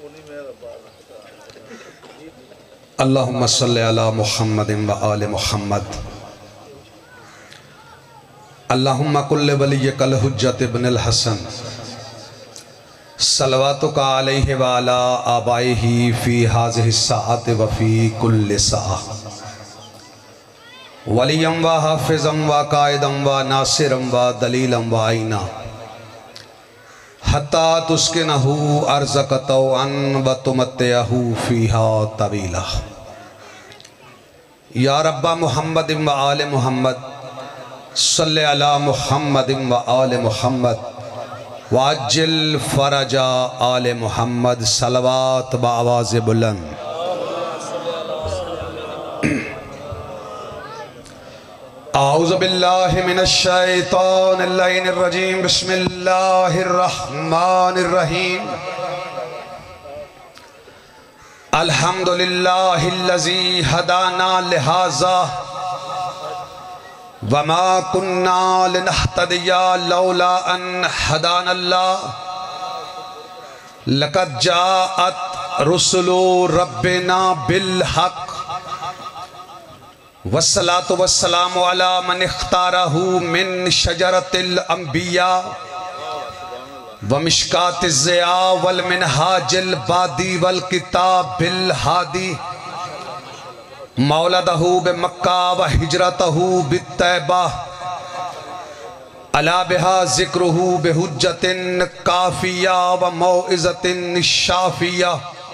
अल्लाहुम्मा सल्ली अला मुहम्मदिन व आले मुहम्मद। अल्लाहुम्मा कुल्ले वलिय्यकल हुज्जत इब्नुल हसन सलवातुका अलैहि व अला आबाइही फी हाज़िहि साअति व फी कुल्लि साअ वलियम व हाफिज़म व कायदम व नासिरम व दलीलम व आइना हत्ता तुस्किनहु अर्ज़क तौअन व तुमत्तिअहु फ़ीहा तवीला। या रब्बा मुहम्मदिन व आले मुहम्मद सल्ले अला मुहम्मदिन व आले मुहम्मद वाजिल फरजा आले मुहम्मद सलवात व आवाज़ बुलंद। आऊज़ु बिल्लाहि मिनश शैतानिर रजीम बिस्मिल्लाहिर रहमानिर रहीम। अल्हम्दुलिल्लाहिल्लज़ी हदाना लिहाज़ा वमा कुन्ना लिनहतदिया लौला अन हदानल्लाह लक़द जाअत रुसुलु रब्बिना बिल हक़ वस्सलातु वस्सलामु अला मन इख्तारहु मिन शजरतिल अंबिया व मिशकातिज़ ज़िया वल मिनहाजिल बादी वल किताबिल हादी मौलदहु बिमक्का व हिजरतहु बित्तैबा अला बिहा ज़िक्रुहु बिहुज्जतिन काफ़िया व मौइज़तिन शाफ़िया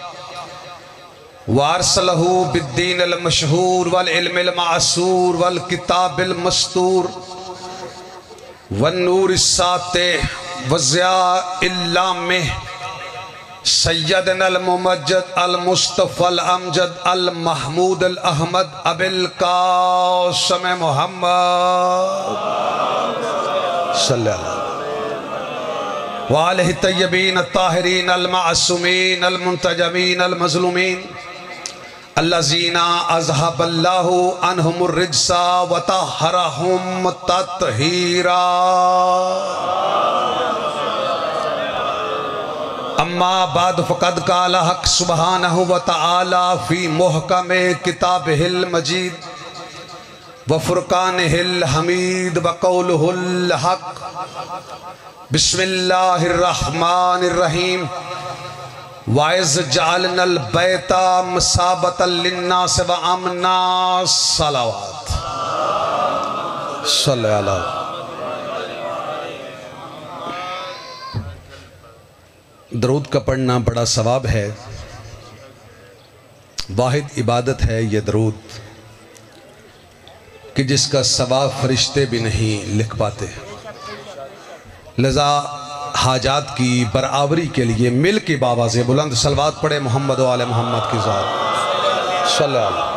वारसलहु बिद्दीनिल मशहूर वल इल्मिल मासूर वल किताबिल मस्तूर वन नूरिस सातिह व ज़ियाइल लामिह सय्यदनल मुमज्जद अल मुस्तफ़ल अमजद अल महमूद अल अहमद अबिल कासिम मुहम्मद सल्लल्लाहु व आलिहि तय्यबीन ताहिरीन अल मासूमीन अल मुंतजमीन अल मज़लूमीन अल्लज़ीना अज़हबल्लाहु अन्हुमुर रिज्सा व तहरहुम तत्हीरा। अम्मा बाद फ़क़द क़ाला हक़ सुब्हानहु व तआला फ़ी मुहकमे किताबिहिल मजीद व फ़ुरक़ानिहिल हमीद व क़ौलुहुल हक़। बिस्मिल्लाहिर रहमानिर रहीम। वाइज़ जअलनल बैता मसाबतल लिन्नास व अमना सलावत सल्लल्लाहु। दरूद का पढ़ना बड़ा सवाब है। वाहिद इबादत है ये दरूद कि जिसका सवाब फरिश्ते भी नहीं लिख पाते। लिज़ा हाजात की बराबरी के लिए मिल के बावाज़े बुलंद सलवात पढ़े मोहम्मद वाले मोहम्मद की ज़ात सल्लल्लाहु।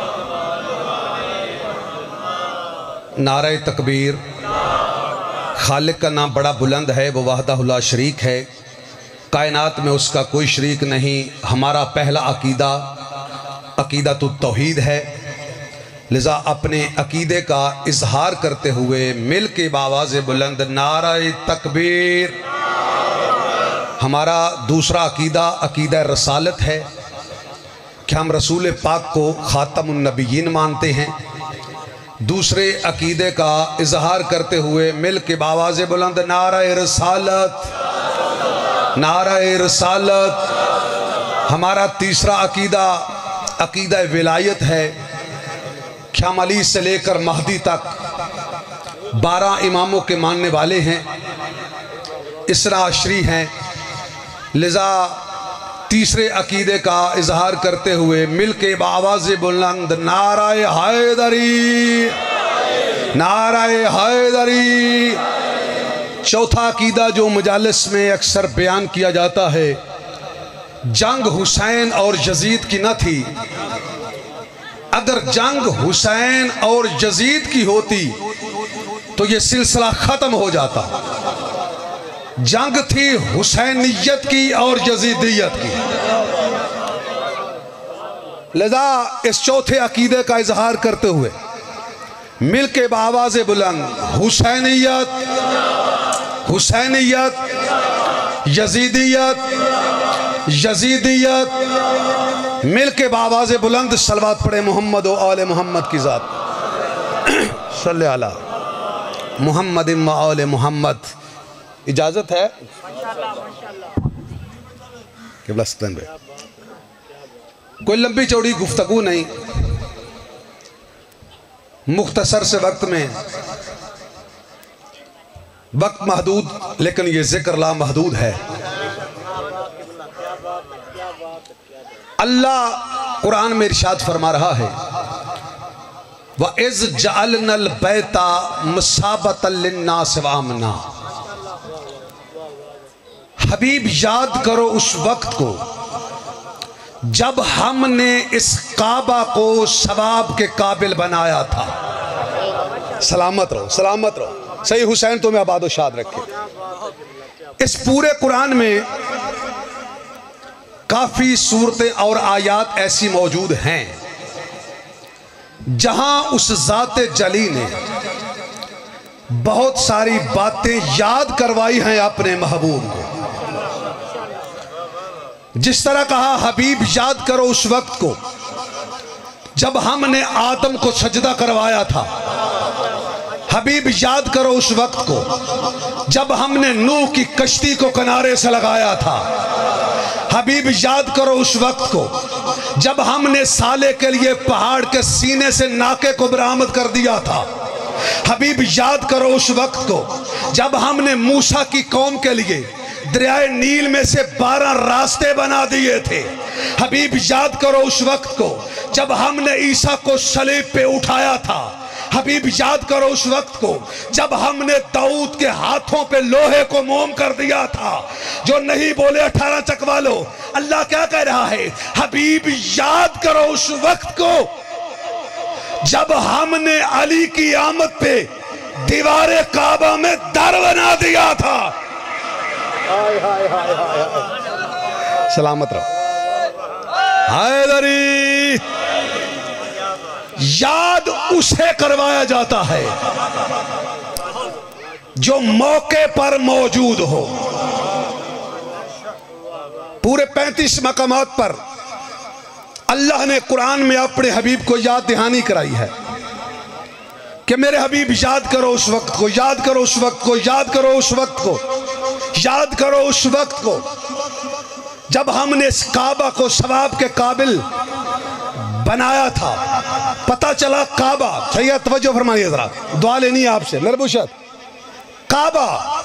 नारे तकबीर। खालिक का नाम बड़ा बुलंद है, वो वहदहु ला शरीक है, कायनात में उसका कोई शरीक नहीं। हमारा पहला अकीदा अकीदतुत तौहीद है। लिज़ा अपने अकीदे का इजहार करते हुए मिल के बावाज़े बुलंद नारे तकबीर। हमारा दूसरा अकीदा अकीदा रसालत है कि हम रसूल पाक को ख़ातमुन नबिय्यीन मानते हैं। दूसरे अकीदे का इजहार करते हुए मिल के बावाज़े बुलंद नारे रसालत नारे रसालत। हमारा तीसरा अकीदा अकीदा विलायत है कि हम अली से लेकर महदी तक 12 इमामों के मानने वाले हैं, इसरा अशरी हैं। लिज़ा तीसरे अकीदे का इजहार करते हुए मिल के बावाज़े बुलंद नाराए हैदरी नाराए हैदरी। चौथा अकीदा जो मजालिस में अक्सर बयान किया जाता है, जंग हुसैन और यजीद की न थी। अगर जंग हुसैन और यजीद की होती तो ये सिलसिला ख़त्म हो जाता। जंग थी हुसैनियत की और यजीदियत की। लिज़ा इस चौथे अकीदे का इजहार करते हुए मिल के बावाज़े बुलंद हुसैनियत हुसैनियत यजीदियत यजीदियत। मिल के बावाज़ बुलंद सलवात पढ़े मोहम्मद व आले मोहम्मद की ज़ात। सल्ले अला मोहम्मद व आले मोहम्मद। इजाज़त है कोई लंबी चौड़ी गुफ्तगू नहीं, मुख्तसर से वक्त में, वक्त महदूद लेकिन ये जिक्र ला महदूद है। अल्लाह कुरान में इरशाद फरमा रहा है व इज़ जअलनल बैता मुसाबतल लिन्नास व आमना। हबीब याद करो उस वक्त को जब हमने इस काबा को सवाब के काबिल बनाया था। सलामत रहो, सलामत रहो। सही हुसैन तुम्हें आबाद शाद रखे। इस पूरे कुरान में काफ़ी सूरतें और आयात ऐसी मौजूद हैं जहां उस ज़ाते जली ने बहुत सारी बातें याद करवाई हैं अपने महबूब को। जिस तरह कहा हबीब याद करो उस वक्त को जब हमने आदम को सजदा करवाया था। हबीब याद करो उस वक्त को जब हमने नूह की कश्ती को किनारे से लगाया था। हबीब याद करो उस वक्त को जब हमने साले के लिए पहाड़ के सीने से नाके को बरामद कर दिया था। हबीब याद करो उस वक्त को जब हमने मूसा की कौम के लिए दरियाए नील में से 12 रास्ते बना दिए थे। हबीब याद करो उस वक्त को जब हमने ईसा को सलीब पे उठाया था। हबीब याद करो उस वक्त को जब हमने दाऊद के हाथों पे लोहे को मोम कर दिया था। जो नहीं बोले 18 चकवा लो। अल्लाह क्या कह रहा है? हबीब याद करो उस वक्त को जब हमने अली की आमद पे दीवारे काबा में दर बना दिया था। हाय हाय हाय हाय। सलामत रहो। हैदरी याद उसे करवाया जाता है जो मौके पर मौजूद हो। पूरे 35 मकामात पर अल्लाह ने कुरान में अपने हबीब को याद दहानी कराई है कि मेरे हबीब याद करो उस वक्त को, याद करो उस वक्त को, याद करो उस वक्त को, याद करो उस वक्त को जब हमने इस काबा को सवाब के काबिल बनाया था। पता चला काबा, सही तवज्जो फरमाइए जरा, दुआ लेनी है आपसे नरबुशत। काबा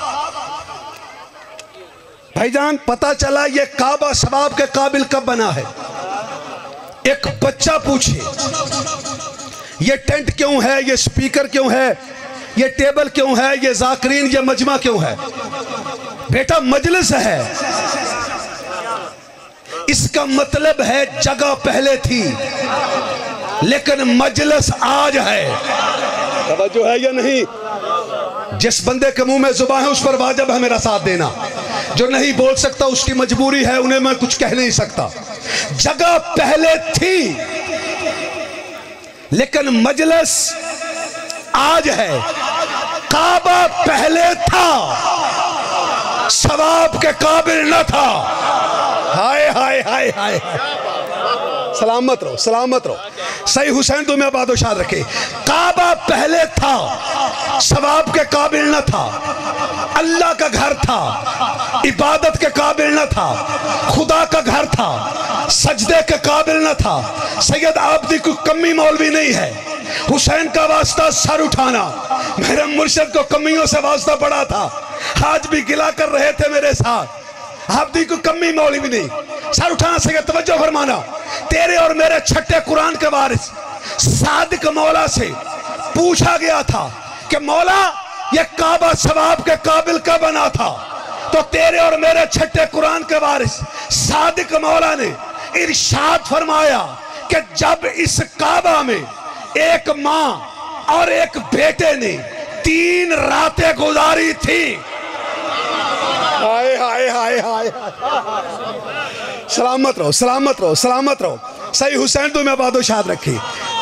भाईजान, पता चला ये काबा सवाब के काबिल कब बना है। एक बच्चा पूछे ये टेंट क्यों है, ये स्पीकर क्यों है, ये टेबल क्यों है, ये जाकरीन, ये मजमा क्यों है? बेटा मजलिस है। इसका मतलब है जगह पहले थी लेकिन मजलिस आज है। तवज्जो है या नहीं? जिस बंदे के मुंह में जुबान है उस पर वाजिब है मेरा साथ देना। जो नहीं बोल सकता उसकी मजबूरी है, उन्हें मैं कुछ कह नहीं सकता। जगह पहले थी लेकिन मजलिस आज है। काबा पहले था, सवाब के काबिल न था। हाय हाय हाय हाय। सलामत रहो, सलामत रहो। सही हुसैन तुम्हें आबादोशाद रखे। काबा पहले था, सवाब के काबिल न था। अल्लाह का घर था, इबादत के काबिल न था। खुदा का घर था, सजदे के काबिल न था। सैयद आबदी कोई कमी मौलवी नहीं है। हुसैन का वास्ता सर उठाना। मेरे मुर्शिद को कमियों से वास्ता पड़ा था, आज भी गिला कर रहे थे मेरे साथ। आबदी को कमी मौलवी नहीं। सर उठाना सैयद, तवज्जो फरमाना। तेरे और मेरे छठे कुरान के वारिस सादिक मौला से पूछा गया था कि मौला ये काबा सवाब के काबिल कब बना था? तो तेरे और मेरे छठे कुरान के वारिस सादिक मौला ने इरशाद फरमाया कि जब इस काबा में एक माँ और एक बेटे ने 3 रातें गुजारी थी। हाय हाय हाय हाय। सलामत रहो, सलामत रहो, सलामत रहो। सही हुसैन तुम्हें आबादोशाद रखी।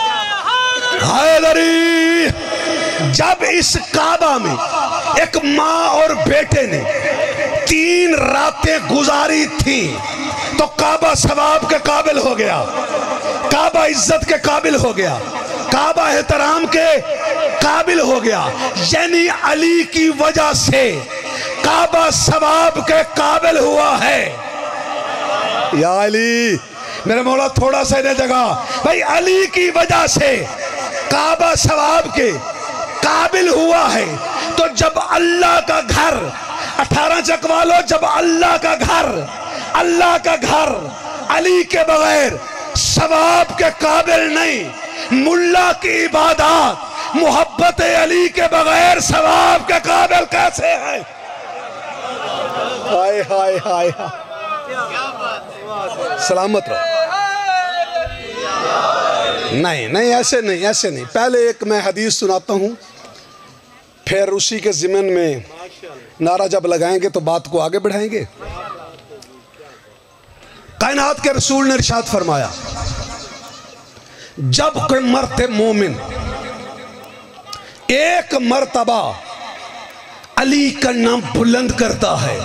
हैदरी जब इस काबा में एक माँ और बेटे ने 3 रातें गुजारी थी तो काबा सवाब के काबिल हो गया, काबा इज्जत के काबिल हो गया, काबा एहतराम के काबिल हो गया। यानी अली की वजह से काबा सवाब के काबिल हुआ है। या अली, मेरे मौला थोड़ा सा इन्हें जगह, भाई अली की वजह से काबा सवाब के काबिल हुआ है। तो जब अल्लाह का घर 18 चकवा लो, जब अल्लाह का घर अली के बगैर सवाब के काबिल नहीं, मुल्ला की इबादत मोहब्बत अली के बगैर सवाब के काबिल कैसे है? हाय हाय हाय, सलामत रहो। नहीं नहीं, ऐसे नहीं, ऐसे नहीं। पहले एक मैं हदीस सुनाता हूँ, फिर उसी के ज़िमन में नारा जब लगाएंगे तो बात को आगे बढ़ाएंगे। कायनात के रसूल ने इरशाद फरमाया, जब कोई मरते मोमिन एक मर्तबा अली का नाम बुलंद करता है,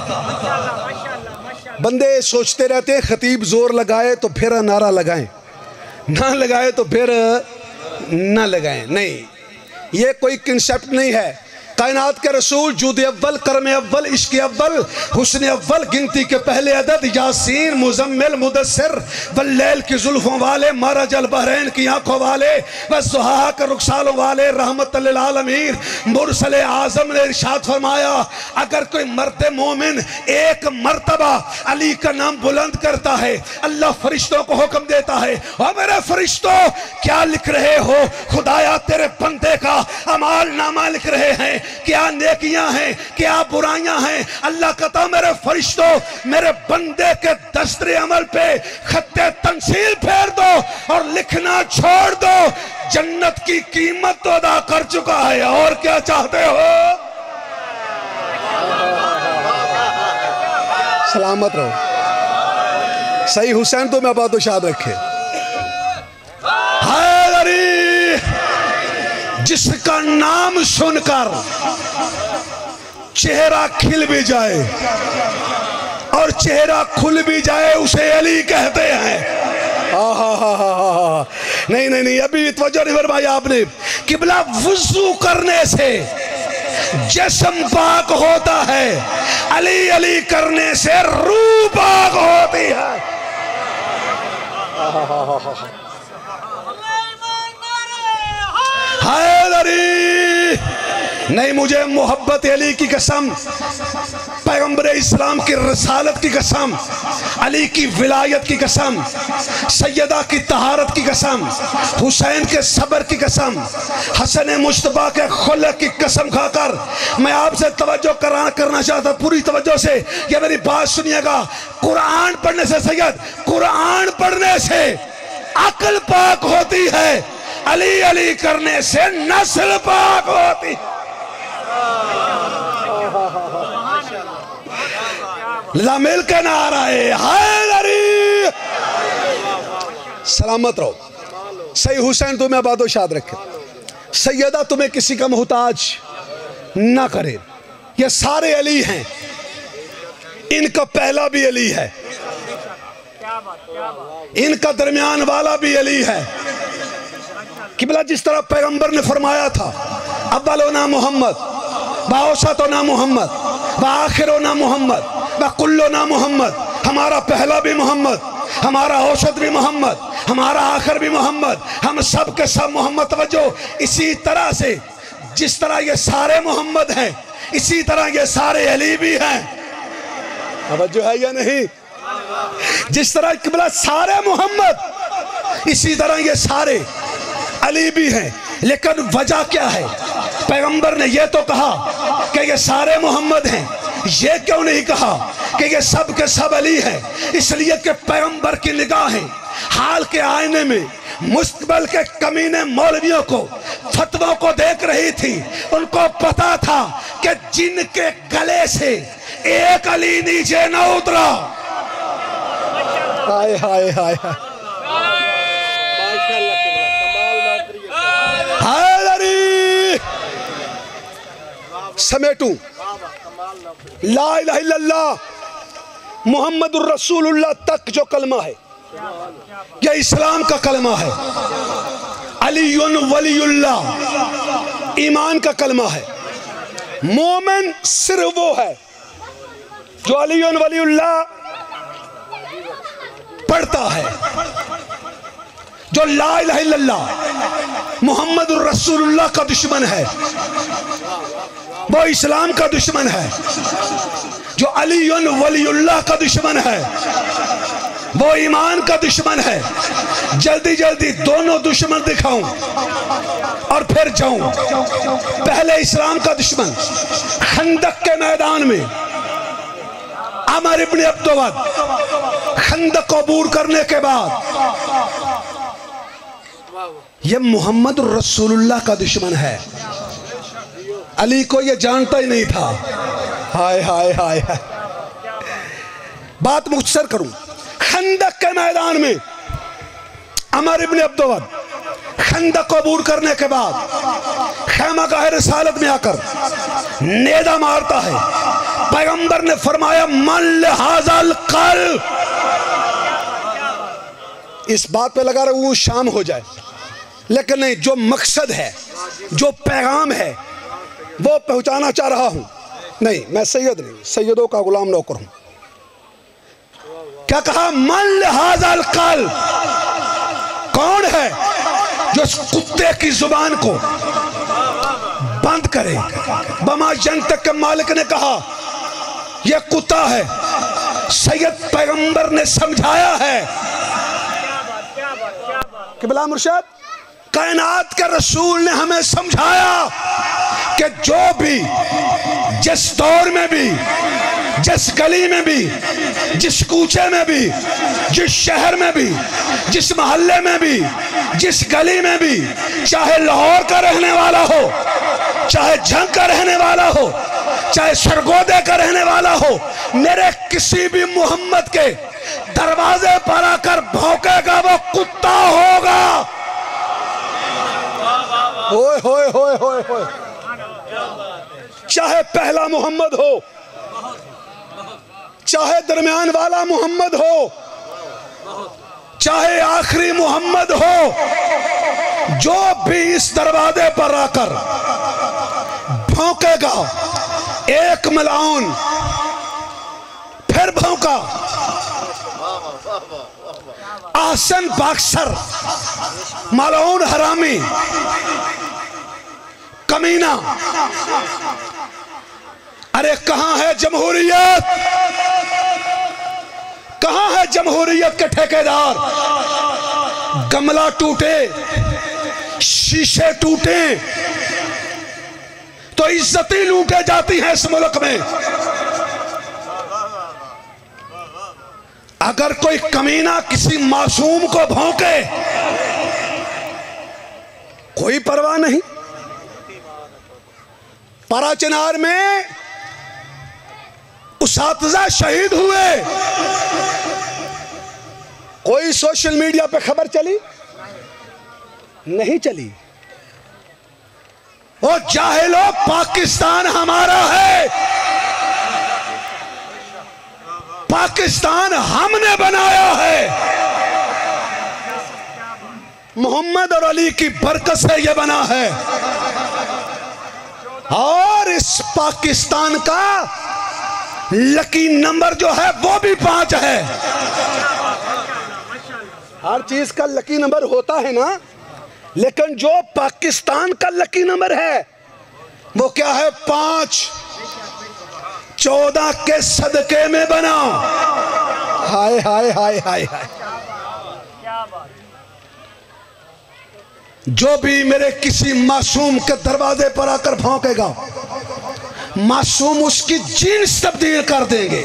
बंदे सोचते रहते हैं खतीब जोर लगाए तो फिर नारा लगाएं, ना लगाए तो फिर ना लगाएं। नहीं, ये कोई कंसेप्ट नहीं है। कायनात के रसूल जुद अव्वल, कर्म अव्वल, इश्क अव्वल, हुस्न अव्वल, गिनती के पहले अदद, यासीन, मुजम्मिल, मुदस्सिर, वल्लैल की जुल्फों वाले, मरज अल बहरैन की आंखों वाले, वज़ुहा के रुखसालों वाले, रहमत लिल आलमीन, मुरसल आज़म ने इरशाद फरमाया, अगर कोई मर्द मोमिन एक मर्तबा अली का नाम बुलंद करता है, अल्लाह फरिश्तों को हुक्म देता है, और मेरे फरिश्तों क्या लिख रहे हो? खुदाया तेरे बंदे का अमाल नामा लिख रहे हैं, क्या नेकियां हैं, क्या बुराइयां हैं। अल्लाह कहता मेरे फरिश्तों, मेरे बंदे के दस्तरे अमल पे खत्ते तंसील फेर दो और लिखना छोड़ दो, जन्नत की कीमत तो अदा कर चुका है, और क्या चाहते हो? सलामत रहो। सही हुसैन तो मैं बात तो शाद रखे। जिसका नाम सुनकर चेहरा खिल भी जाए और चेहरा खुल भी जाए, उसे अली कहते हैं। नहीं नहीं नहीं, अभी तवज्जो नहीं फरमाया आपने। किबला वुज़ू करने से जिस्म पाक होता है, अली अली करने से रूह पाक होती है। नहीं, मुझे मोहब्बत अली की कसम, पैगंबर इस्लाम की रसालत की कसम, अली की विलायत की कसम, सैयदा की तहारत की कसम, हुसैन के सब्र की कसम, हसन मुश्तबा के खुल्क की कसम खाकर मैं आपसे तवज्जो करना चाहता, पूरी तवज्जो से ये मेरी बात सुनिएगा। कुरान पढ़ने से सैयद, कुरान पढ़ने से अक्ल पाक होती है, अली अली करने से नस्ल पाक होती। मिल के नारा है हैदरी। सलामत रहो। सही हुसैन तुम्हें आबादो शाद रखे, सैयदा तुम्हें किसी का मोहताज ना करे। ये सारे अली हैं, इनका पहला भी अली है, इनका दरमियान वाला भी अली है। किबला जिस तरह पैगंबर ने फरमाया था, अव्वलोना मोहम्मद, बाओसतोना मोहम्मद, बाआखिरोना मोहम्मद, बाकुल्लोना मोहम्मद। हमारा पहला भी मोहम्मद, हमारा औसत भी मोहम्मद, हमारा आखिर भी मोहम्मद, हम सब के सब मोहम्मद। तवज्जो, इसी तरह से जिस तरह ये सारे मोहम्मद हैं, इसी तरह ये सारे अली भी हैं। तवज्जो है या नहीं? जिस तरह किबला सारे मोहम्मद, इसी तरह ये सारे अली भी हैं। लेकिन वजह क्या है? पैगंबर ने यह तो कहा कि ये सारे मोहम्मद हैं, ये क्यों नहीं कहा कि ये सब के सब अली हैं? इसलिए कि पैगंबर की निगाहें हाल के आईने में मुस्तकबिल के कमीने मौलवियों को, फतवों को देख रही थी। उनको पता था कि जिनके गले से एक अली नीचे न उतरा, हाय हाय हाय हाय, समेटू ला इलाहा इल्लल्लाह मुहम्मदुर रसूलुल्लाह तक जो कलमा है यह इस्लाम का कलमा है। अलीयुन वलीयुल्लाह ईमान का कलमा है। मोमिन सिर्फ वो है जो अलीयुन वलीयुल्लाह पढ़ता है, जो ला इलाहा इल्लल्लाह मुहम्मदुर रसूलुल्लाह का दुश्मन है, वो इस्लाम का दुश्मन है। जो अलीयुन वलीयुल्लाह का दुश्मन है वो ईमान का दुश्मन है। जल्दी जल्दी दोनों दुश्मन दिखाऊं और फिर जाऊं। पहले इस्लाम का दुश्मन खंदक के मैदान में अमर इब्न अब्दुवद खंदक को अबूर करने के बाद यह मुहम्मद रसूलुल्लाह का दुश्मन है। अली को यह जानता ही नहीं था। हाय हाय हाय हाय। बात मुख्तसर करूं, खंदक के मैदान में अमर इब्न अब्दुवद खंदक को अबूर करने के बाद खैमागाह रिसालत में आकर नेदा मारता है। पैगंबर ने फरमाया मन लिहाजल कल, इस बात पे लगा रहा वो शाम हो जाए, लेकिन नहीं, जो मकसद है, जो पैगाम है वो पहुंचाना चाह रहा हूं। नहीं, मैं सैयद नहीं, सैयदों का गुलाम नौकर हूं। क्या कहा? मन लिहाजल कल। कौन है जो इस कुत्ते की जुबान को बंद करे? बमा जंतक के मालिक ने कहा यह कुत्ता है। सैयद पैगंबर ने समझाया है कि बिला मुर्शद कायनात के रसूल ने हमें समझाया कि जो भी जिस दौर में भी, जिस गली में भी, जिस कूचे में भी, जिस शहर में भी, जिस मोहल्ले में भी, जिस गली में भी, चाहे लाहौर का रहने वाला हो, चाहे झंग का रहने वाला हो, चाहे सरगोदे का रहने वाला हो, मेरे किसी भी मोहम्मद के दरवाजे पर आकर भौंकेगा वो कुत्ता होगा। होए होए होए होए होए। चाहे पहला मोहम्मद हो, चाहे दरमियान वाला मोहम्मद हो, चाहे आखिरी मोहम्मद हो, जो भी इस दरवाजे पर आकर भौंकेगा, एक मलाउन फिर भौंका, आसन बाक्सर, मलाउन हरामी, कमीना। अरे कहां है जमहूरियत? कहां है जमहूरियत के ठेकेदार? गमला टूटे, शीशे टूटे तो इज्जतें लूटे जाती हैं इस मुल्क में। अगर कोई कमीना किसी मासूम को भौंके, कोई परवाह नहीं। पराचनार में उसातिज़ा शहीद हुए, कोई सोशल मीडिया पे खबर चली? नहीं चली। वो जाहिलो, पाकिस्तान हमारा है, पाकिस्तान हमने बनाया है। मोहम्मद और अली की बरकत से यह बना है। और इस पाकिस्तान का लकी नंबर जो है वो भी 5 है। हर चीज का लकी नंबर होता है ना, लेकिन जो पाकिस्तान का लकी नंबर है वो क्या है? 5। 14 के सदके में बना। हाय हाय हाय हाय हाय। जो भी मेरे किसी मासूम के दरवाजे पर आकर भौंकेगा, मासूम उसकी जीन्स तब्दील कर देंगे।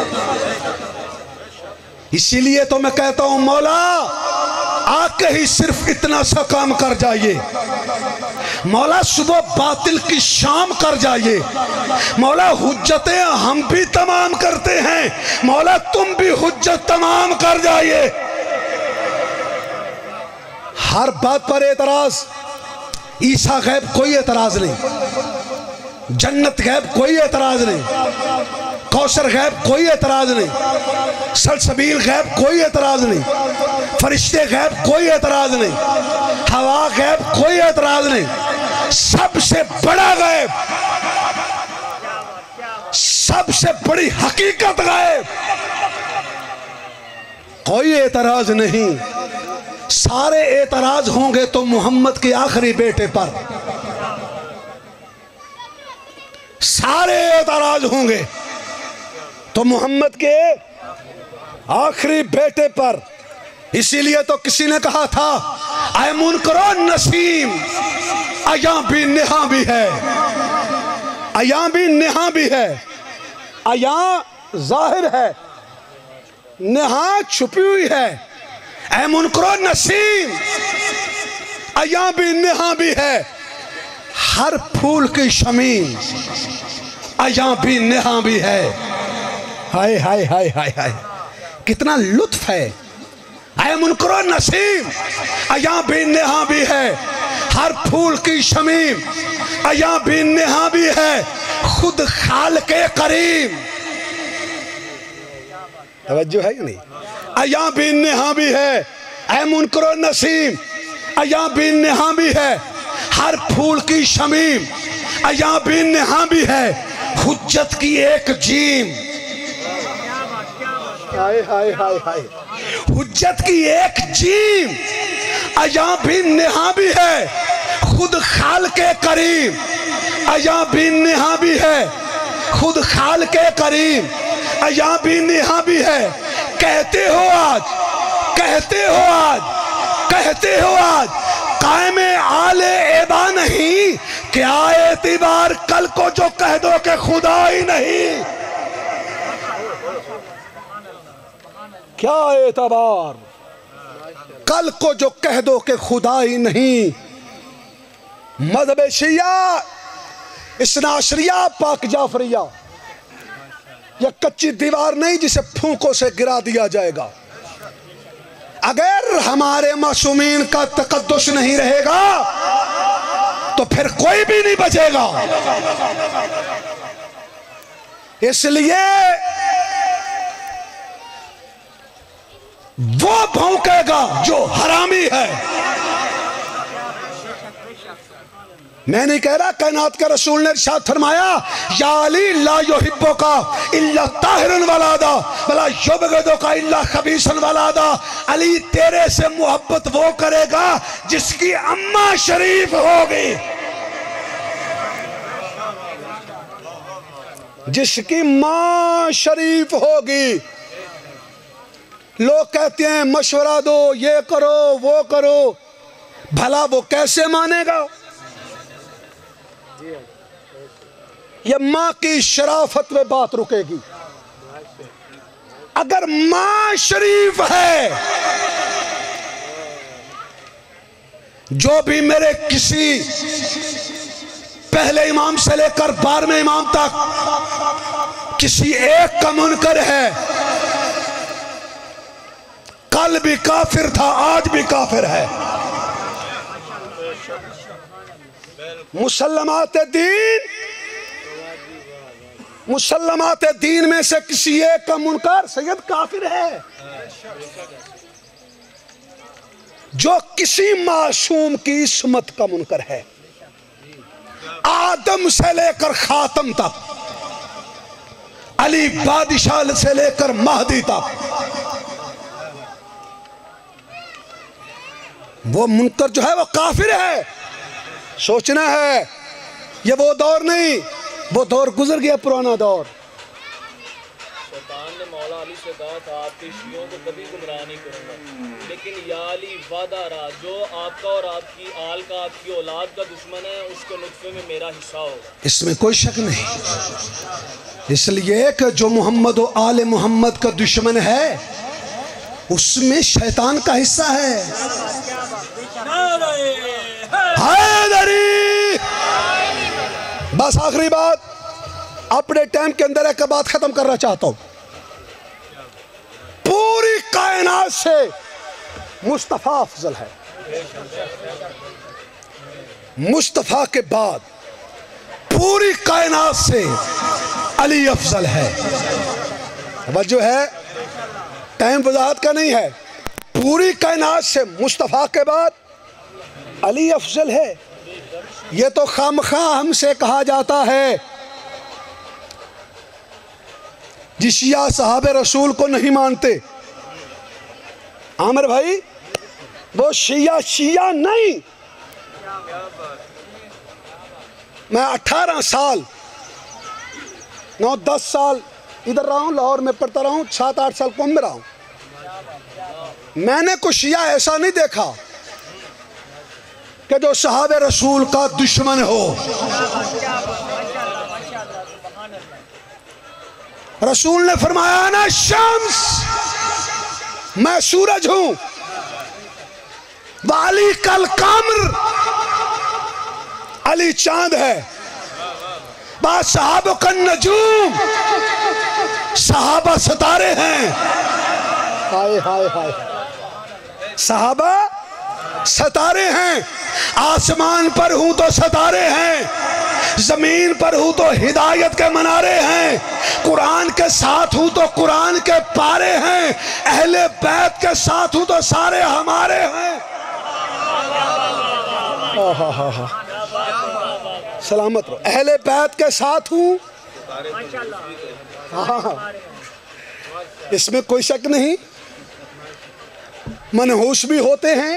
इसीलिए तो मैं कहता हूं, मौला आके ही सिर्फ इतना सा काम कर जाइए। मौला सुबह बातिल की शाम कर जाइए। मौला हुज्जतें हम भी तमाम करते हैं, मौला तुम भी हुज्जत तमाम कर जाइए। हर बात पर एतराज, ईसा गैब कोई एतराज नहीं, जन्नत गैब कोई एतराज नहीं, कौसर गैब कोई एतराज नहीं, सलसबील गैब कोई एतराज नहीं, फरिश्ते गैब कोई एतराज नहीं, हवा गैब कोई एतराज नहीं। सबसे बड़ा गैब, सबसे बड़ी हकीकत गैब, कोई एतराज नहीं। सारे एतराज होंगे तो मोहम्मद के आखिरी बेटे पर, सारे एतराज होंगे तो मोहम्मद के आखिरी बेटे पर। इसीलिए तो किसी ने कहा था आए मुनकरो नसीम, अया भी नेहा भी है, अया भी नेहा भी है। अया जाहिर है, नेहा छुपी हुई है। ऐ मुनकरो नसीम, अया भी नेहा भी है। हर फूल की शमीम, अया भी नेहा भी है। हाय हाय हाय हाय हाय, कितना लुत्फ है। ऐ मुनकरो नसीम, अया भी नेहा भी है। हर फूल की शमीम, अया भी नेहा भी है। खुद खाल के करीम, तवज्जो है कि नहीं? अया भी नेहा भी है। ऐ मुनकरो नसीम, अया भी नेहा भी है। हर फूल की शमीम, अया भी नेहा भी है। हुज्जत की एक जीम, हाय हाय हाय हाय, हुज्जत की एक जीम, अया भी नेहा भी है। खुद खाल के करीम, अया भी नेहा भी है। खुद खाल के करीम, अया भी नेहा भी है। कहते हो आज, कहते हो आज, कहते हो आज कायमे आले एबा नहीं, क्या एतिबार कल को जो कह दो कि खुदा ही नहीं। क्या एतबार कल को जो कह दो कि खुदा ही नहीं। मज़हब शिया, इस्नाशरिया, पाक जाफरिया, यह कच्ची दीवार नहीं जिसे फूंकों से गिरा दिया जाएगा। अगर हमारे मासूमीन का तकद्दुस नहीं रहेगा तो फिर कोई भी नहीं बचेगा। इसलिए वो भौंकेगा जो हरामी है। मैं नहीं कह रहा, कायनात के रसूल ने इरशाद फरमाया या अली ला युहिब्बु का इल्ला ताहिरन वलादा वला युबगदु का इल्ला खबीसन वलादा। अली तेरे से मोहब्बत वो करेगा जिसकी अम्मा शरीफ होगी, जिसकी माँ शरीफ होगी। लोग कहते हैं मशवरा दो, ये करो वो करो, भला वो कैसे मानेगा? ये माँ की शराफत में बात रुकेगी। अगर माँ शरीफ है, जो भी मेरे किसी पहले इमाम से लेकर 12वें इमाम तक किसी एक का मुनकर है, कल भी काफिर था, आज भी काफिर है। मुसल्लमात दीन में से किसी एक का मुनकर सैयद काफिर है। जो किसी मासूम की इस्मत का मुनकर है, आदम से लेकर खातम तक, अली बादशाह से लेकर महदी तक, वो मुनकर जो है वो काफिर है। सोचना है ये वो दौर नहीं, वो दौर गुजर गया, पुराना दौर। शैतान ने मौला अली से कहा था आपके शियों को कभी गुमराह नहीं करूंगा, लेकिन या अली वादा रहा जो आपका और आपकी आल का, आपकी औलाद का दुश्मन है, उसके नुत्फे में मेरा हिस्सा होगा। इसमें कोई शक नहीं। इसलिए कि जो मोहम्मद और आले मोहम्मद का दुश्मन है उसमें शैतान का हिस्सा है। बस आखिरी बात, अपने टाइम के अंदर एक बात खत्म करना चाहता हूं। पूरी कायनात से मुस्तफा अफजल है। मुस्तफा के बाद पूरी कायनात से अली अफजल है। वजह है, टाइम वजाहत का नहीं है, पूरी कायनात से मुस्तफ़ा के बाद अली अफजल है। ये तो खामखा हमसे कहा जाता है, जिस शिया साहब रसूल को नहीं मानते। आमिर भाई, वो शिया नहीं। मैं 18 साल 9-10 साल इधर रहा हूँ, लाहौर में पढ़ता रहा हूँ, 7-8 साल कौम में रहा हूँ। मैंने कुछ शिया ऐसा नहीं देखा कि जो साहब रसूल का दुश्मन हो। रसूल ने फरमाया ना शम्स, मैं सूरज हूं, वाली कल कमर, अली चांद है, बात सहाबा का नजूम, सहाबा सितारे हैं। हाय हाय हाय, सहाबा सितारे हैं। आसमान पर हूं तो सितारे हैं, जमीन पर हूं तो हिदायत के मनारे हैं, कुरान के साथ हूं तो कुरान के पारे हैं, अहले बैत के साथ हूं तो सारे हमारे हैं। सलामत रहो। अहले बैत के साथ हूं, हाँ, इसमें कोई शक नहीं। मनहूस भी होते हैं,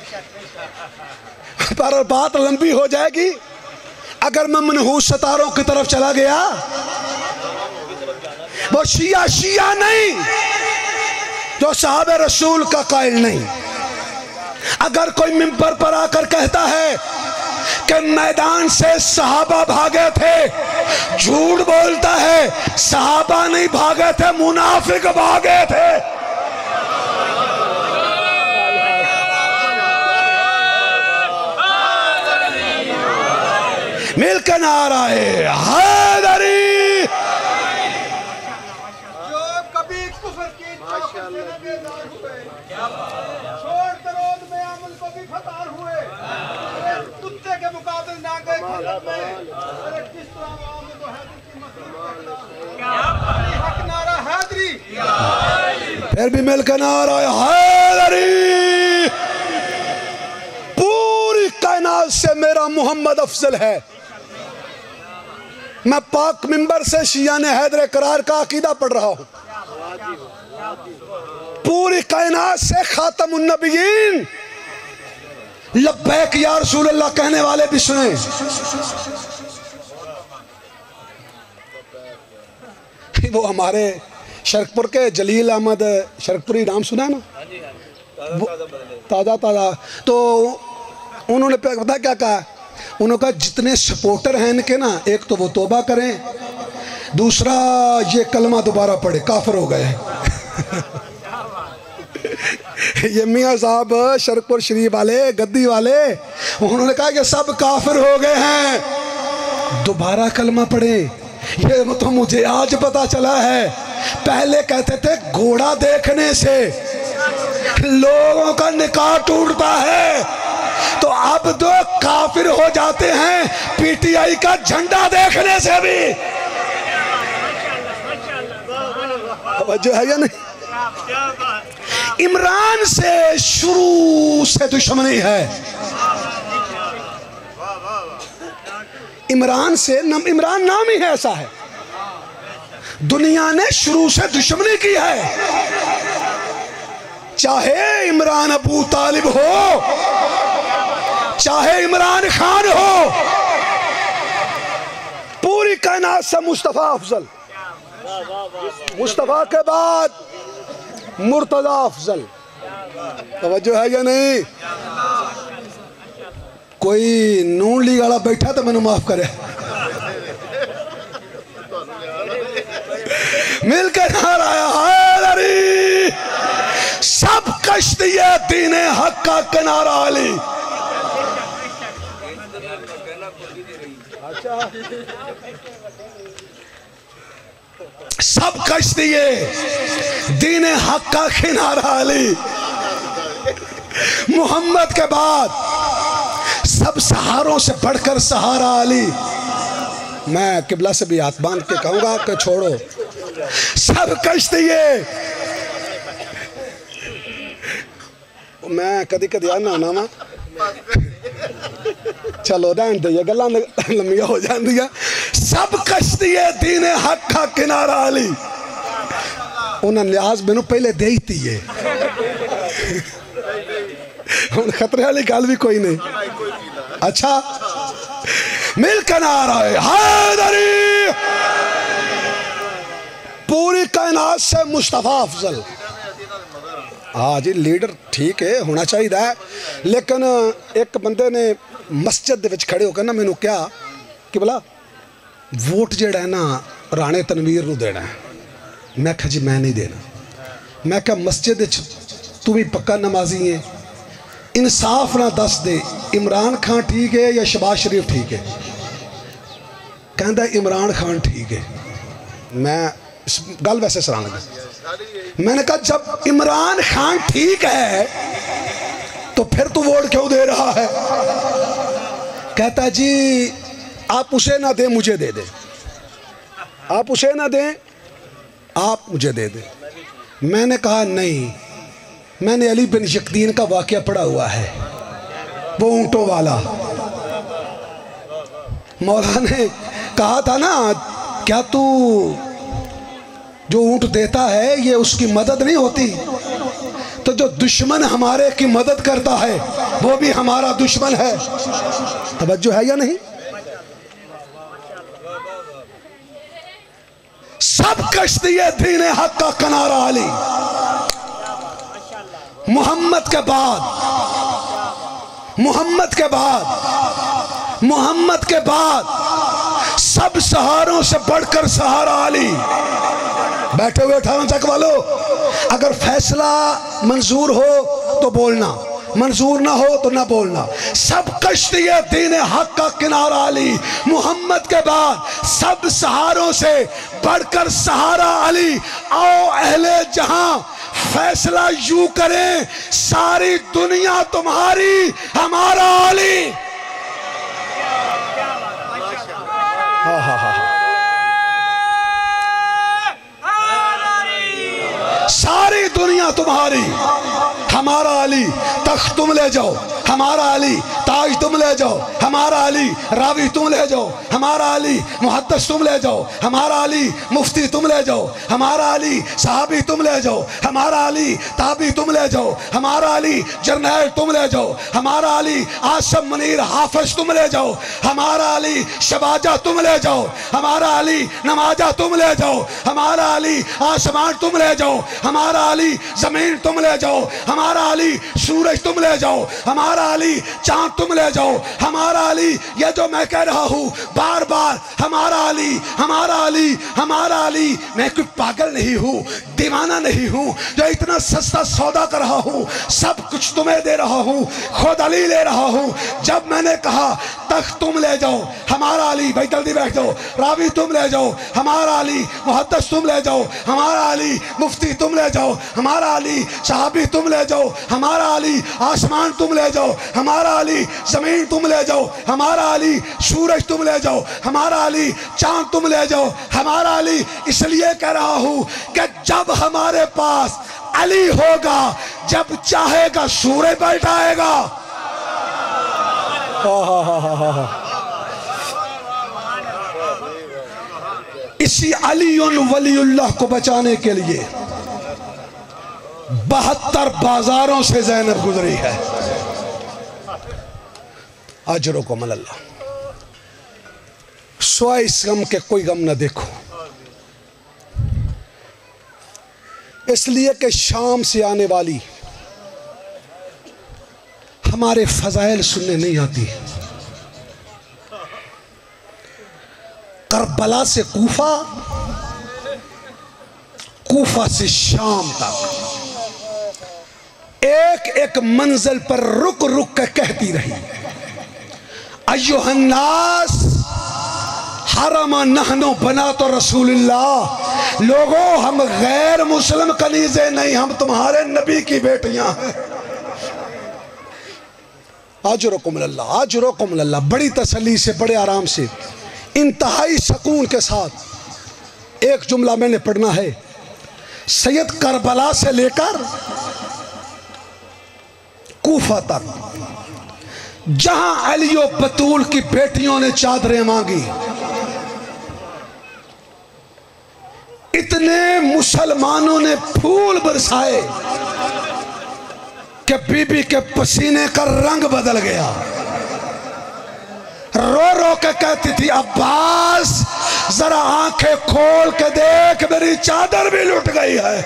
पर बात लंबी हो जाएगी। अगर मैं मनहूस सितारों की तरफ चला गया, वो शिया नहीं जो साहब रसूल का कायल नहीं। अगर कोई मिंबर पर आकर कहता है कि मैदान से सहाबा भागे थे, झूठ बोलता है। सहाबा नहीं भागे थे, मुनाफिक भागे थे। मिलकर नाराए हैदरी। जो कभी कुफर की ताकत से न बेदार हुए, छोड़ दरोद में अमल को भी फतार हुए, कुत्ते के मुकाबले ना गए खंदक में। अरे किस तरह आवाम तो हैदरी की मखलूक कहता, हक नारा हैदरी। फिर भी मिलकर नाराए हैदरी। पूरी कायनात से मेरा मोहम्मद अफजल है। मैं पाक मिंबर से शिया ने हैदर करार का अकीदा पढ़ रहा हूं। पूरी कायनात से खातमुन नबिय्यीन लब्बैक या रसूल अल्लाह कहने वाले भी सुने। वो हमारे शरकपुर के जलील अहमद शरकपुरी नाम सुना ना, ताज़ा ताज़ा। तो उन्होंने पता क्या कहा, उन्होंने कहा जितने सपोर्टर हैं इनके ना, एक तो वो तौबा करें, दूसरा ये कलमा दोबारा पढ़े, काफिर हो गए। ये मियाँ साहब शरकपुर शरीफ वाले, गद्दी वाले, उन्होंने कहा कि सब काफिर हो गए हैं, दोबारा कलमा पढ़े। ये तो मुझे आज पता चला है। पहले कहते थे घोड़ा देखने से लोगों का निकाह टूटता है, तो अब तो काफिर हो जाते हैं पीटीआई का झंडा देखने से भी। जो है या नहीं, इमरान से शुरू से दुश्मनी है। इमरान से इमरान नाम ही है ऐसा है, दुनिया ने शुरू से दुश्मनी की है। चाहे इमरान अबू तालिब हो, चाहे इमरान खान हो, पूरी कायनात से मुस्तफा अफजल, मुस्तफा के बाद मुर्तजा अफजल। तवज्जो है या नहीं? कोई नून लीग वाला बैठा तो मैंने माफ करे। मिलकर नाराया हैदरी। सब कश्तिये दीने हक का किनारा अली। सब कश्तिये दीने हक का किनारा अली। मोहम्मद के बाद सब सहारों से बढ़कर सहारा अली। मैं किबला से भी हाथ बांध के कहूँगा कि छोड़ो सब कश्तिये। मैं कदी कदी आना होना वा चलो रहन दे गल्लां लम्मियां हो जांदियां। सब कश्तिये दीने हक का किनारा अली। उन्हें लिहाज मैनू पहले दे ही थी है हुण खतरे वाली गल भी कोई नहीं। अच्छा मिलकर नारा है हैदरी। पूरी कायनात से मुस्तफा अफजल। हाँ जी लीडर ठीक है होना चाहिए, लेकिन एक बंदे ने मस्जिद विच खड़े होकर ना मैनू क्या कि बोला वोट जेड़ा है ना राणे तनवीर नू देना है। मैं कहा जी मैं नहीं देना। मैं कहा मस्जिद तू भी पक्का नमाजी है, इंसाफ ना दस दे इमरान खान ठीक है या शहबाज शरीफ ठीक है। कहता इमरान खान ठीक है। मैं गल वैसे सराहना लगा। मैंने कहा जब इमरान खान ठीक है तो फिर तू वोट क्यों दे रहा है। कहता जी आप उसे ना दे मुझे दे दे, आप उसे ना दें आप मुझे दे दे। मैंने कहा नहीं, मैंने अली बिन यकीन का वाक़या पढ़ा हुआ है, वो ऊँटों वाला। मौला ने कहा था ना क्या तू जो ऊँट देता है ये उसकी मदद नहीं होती, तो जो दुश्मन हमारे की मदद करता है वो भी हमारा दुश्मन है। तवज्जो है या नहीं। सब कश्तिये दीने हक का किनारा अली। मोहम्मद के बाद मोहम्मद के बाद मोहम्मद के बाद सब सहारों से बढ़कर सहारा अली। बैठे हुए 18 चक वालों, अगर फैसला मंजूर हो तो बोलना, मंजूर ना हो तो ना बोलना। सब कश्तिये दीने हक का किनारा अली। मोहम्मद के बाद सब सहारों से बढ़कर सहारा अली। आओ अहले जहां फैसला यूं करें, सारी दुनिया तुम्हारी हमारा अली। हाँ हाँ हाँ, सारी दुनिया तुम्हारी हमारा अली। तख्त तुम ले जाओ हमारा अली, ताज तुम ले जाओ हमारा अली, रावी तुम ले जाओ हमारा अली, मुहद्दिस तुम ले जाओ हमारा अली, मुफ्ती तुम ले जाओ हमारा अली, सहाबी तुम ले जाओ हमारा अली, ताबी तुम ले जाओ हमारा अली, जर्नैल तुम ले जाओ हमारा अली, आसम मनीर हाफिज तुम ले जाओ हमारा अली, शबाजा तुम ले जाओ हमारा अली, नमाजा तुम ले जाओ हमारा अली, आसमान तुम ले जाओ हमारा अली, जमीन तुम ले जाओ हमारा अली, सूरज तुम ले जाओ हमारा अली, चांद तुम ले जाओ हमारा अली। ये जो मैं कह रहा हूँ बार बार हमारा अली हमारा अली हमारा अली, मैं कोई पागल नहीं हूँ, दीवाना नहीं हूँ जो इतना सस्ता सौदा कर रहा हूँ। सब कुछ तुम्हें दे रहा हूँ, खुद अली ले रहा हूँ। जब मैंने कहा तख्त तुम ले जाओ हमारा अली, भाई जल्दी बैठ जाओ, रावी तुम ले जाओ हमारा अली, मुहद्दिस तुम ले जाओ हमारा अली, मुफ्ती तुम ले जाओ हमारा अली, सहाबी तुम ले जाओ हमारा अली, आसमान तुम ले जाओ हमारा अली, जमीन तुम ले जाओ हमारा अली, सूरज तुम ले जाओ हमारा अली, चांद तुम ले जाओ हमारा अली। इसलिए कह रहा हूं कि जब हमारे पास अली होगा, जब चाहेगा सूरज बैठ आएगा। इसी अली वलीउल्लाह को बचाने के लिए 72 बाजारों से ज़ैनब गुजरी है। अजरो को मल्ला सोए इस गम के कोई गम न देखो, इसलिए कि शाम से आने वाली हमारे फजाइल सुनने नहीं आती। करबला से कूफा, कूफा से शाम तक एक एक मंजिल पर रुक रुक कर कहती रही, अय्युहन्नास हरमा नहनो बना तो रसूलुल्लाह, लोगों हम गैर मुस्लिम कनीजे नहीं, हम तुम्हारे नबी की बेटियां हैं। आजुरकुम लल्लाह, आजुरकुम लल्लाह। बड़ी तसल्ली से बड़े आराम से इंतहाई सकून के साथ एक जुमला मैंने पढ़ना है। सैयद करबला से लेकर कूफा तक जहां अली और बतूल की बेटियों ने चादरें मांगी, इतने मुसलमानों ने फूल बरसाए कि बीबी के पसीने का रंग बदल गया। रो रो के कहती थी, अब्बास जरा आंखें खोल के देख, मेरी चादर भी लुट गई है।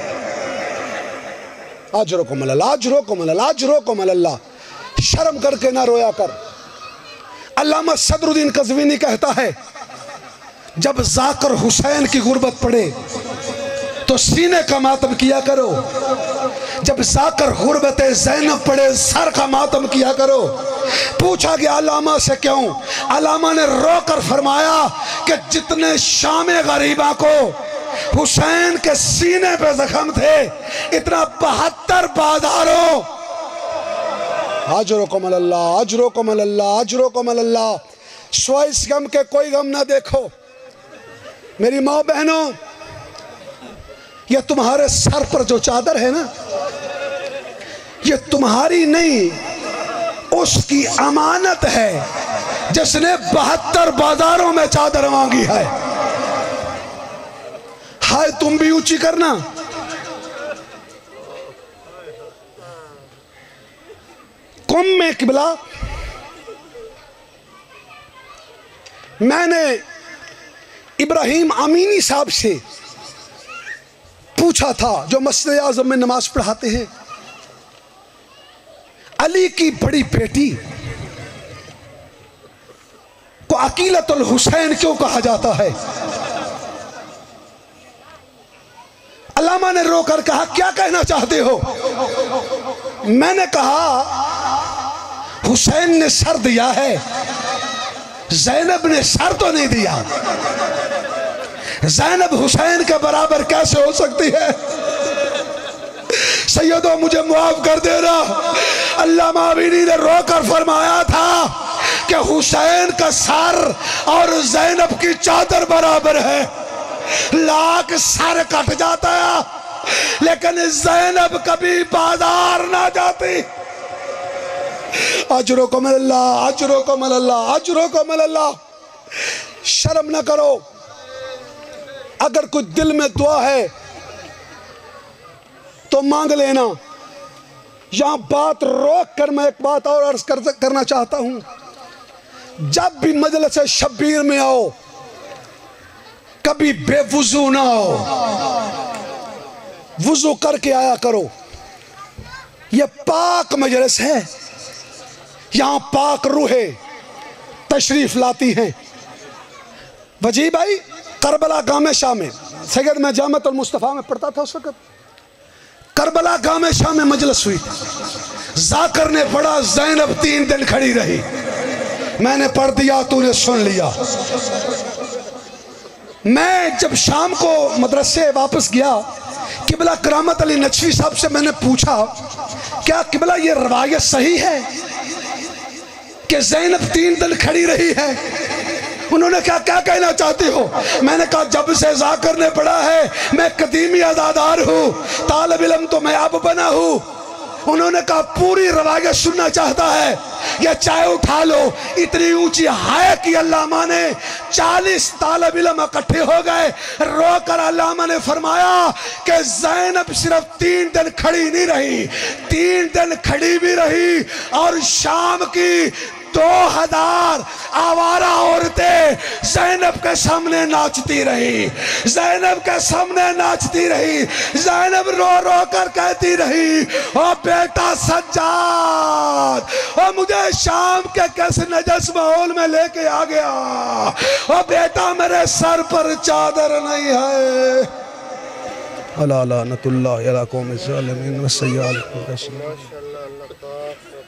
अजरुकुम अल्लाह, अजरुकुम अल्लाह, अजरुकुम अल्लाह। शर्म करके ना रोया कर। अल्लामा सदरुद्दीन कज़वीनी कहता है, जब जाकर हुसैन की गुर्बत पड़े तो सीने का मातम किया करो, जब जाकर गुर्बत ज़ैनब पड़े सर का मातम किया करो। पूछा गया अल्लामा से क्यों? अल्लामा ने रोकर फरमाया कि जितने शामे गरीबा को हुसैन के सीने पे जख्म थे, इतना 72 बाजारों। अजरुकुम अल्लाह, अजरुकुम अल्लाह, अजरुकुम अल्लाह। सो इस गम के कोई गम ना देखो। मेरी माँ बहनों, ये तुम्हारे सर पर जो चादर है ना, ये तुम्हारी नहीं, उसकी अमानत है जिसने 72 बाजारों में चादर मांगी है। हाय तुम भी ऊंची करना। कुम में किबला, मैंने इब्राहिम अमीनी साहब से पूछा था, जो मस्जिद आज़म में नमाज पढ़ाते हैं, अली की बड़ी बेटी को अकीलतुल हुसैन क्यों कहा जाता है? अल्लामा ने रोकर कहा, क्या कहना चाहते हो? मैंने कहा, हुसैन ने सर दिया है, ज़ैनब ने सर तो नहीं दिया। ज़ैनब हुसैन के बराबर कैसे हो सकती है? सैयदों मुझे मुआफ कर देना। अल्लामा अमीनी ने रोकर फरमाया था कि हुसैन का सर और ज़ैनब की चादर बराबर है। लाख सर कट जाता है, लेकिन ज़ैनब कभी बाजार ना जाती। अजरुकुम अल्लाह, अजरुकुम अल्लाह, अजरुकुम अल्लाह। शर्म ना करो। अगर कोई दिल में दुआ है तो मांग लेना। यहां बात रोक कर मैं एक बात और अर्ज करना चाहता हूं। जब भी मजलिस शब्बीर में आओ, कभी बेवुजू ना आओ, वुजू करके आया करो। यह पाक मजलिस है, यहां पाक रूहें तशरीफ लाती हैं। वजी भाई, करबला गामे शाह में, सैयद मैं जामतुल मुस्तफ़ा में पढ़ता था उस वक्त, करबला गामे शाह में मजलिस हुई। जाकर ने पढ़ा, ज़ैनब 3 दिन खड़ी रही। मैंने पढ़ दिया, तूने सुन लिया। मैं जब शाम को मदरसे वापस गया, किबला करामत अली नचवी साहब से मैंने पूछा, क्या किबला ये रवायत सही है कि ज़ैनब 3 दिन खड़ी रही है? उन्होंने क्या क्या कहना चाहते हो? मैंने कहा, जब से जाकर ने पढ़ा है मैं कदीमी अज़ादार हूँ, तालिब इल्म तो मैं अब बना हूँ। उन्होंने कहा, पूरी रवायत सुनना चाहता है या चाय उठा लो। इतनी ऊंची हाय कि अल्लामा ने 40 तालिब इल्म इकट्ठे हो गए। रोकर अल्लामा ने फरमाया कि ज़ैनब सिर्फ 3 दिन खड़ी नहीं रही, 3 दिन खड़ी भी रही और शाम की 2000 आवारा औरतें ज़ैनब के सामने नाचती रही, ज़ैनब के सामने नाचती रही। ज़ैनब रो रो कर कहती रही, ओ बेटा सज्जाद, ओ मुझे शाम के किस नजस माहौल में लेके आ गया। ओ बेटा, मेरे सर पर चादर नहीं है। अला लानतुल्लाह अला कौम ज़ालिमीन व सय्याल।